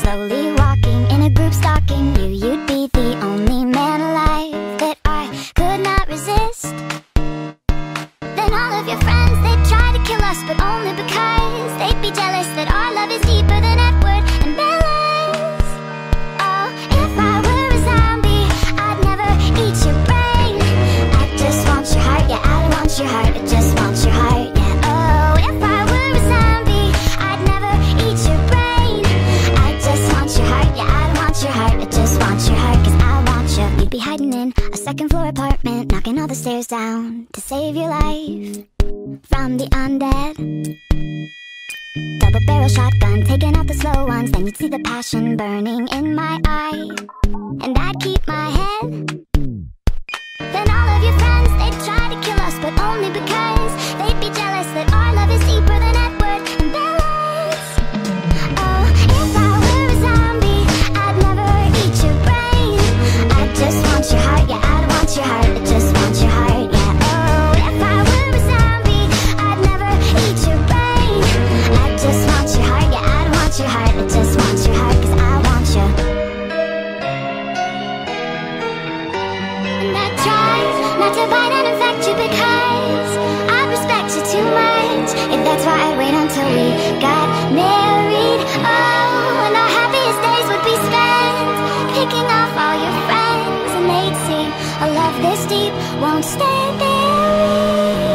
slowly walking in a group stalking you. You'd be the only man alive that I could not resist. Then all of your friends, they'd try to kill us, but only because they'd be jealous that our love is deeper than Edward and Bella's. Oh, if I were a zombie, I'd never eat your brain. I just want your heart, yeah, I don't want your heart, I just want your heart, yeah. Oh, if I were a zombie, I'd never eat your brain. I just want your heart, yeah, I don't want your heart, I just want your heart, 'cause I want you. You'd be hiding in a second floor apartment, knocking all the stairs down to save your life from the undead. Double barrel shotgun, taking out the slow ones. Then you'd see the passion burning in my eye, and I'd keep my head. Then all of your friends, they'd try to kill us, but only because they'd be jealous that our love is deeper than Edward and Bella's. Oh, if I were a zombie, I'd never eat your brain. I just want your heart, yeah, I don't want your heart, I just want your heart, yeah. Oh, if I were a zombie, I'd never eat your brain. I just want your heart, yeah, I don't want your heart, I just want your heart, 'cause I want you. And I try not to bite and infect you because I respect you too much. And that's why I'd wait until we got married. Oh, and our happiest days would be spent picking off all your friends, and they'd see a love this deep won't stay buried.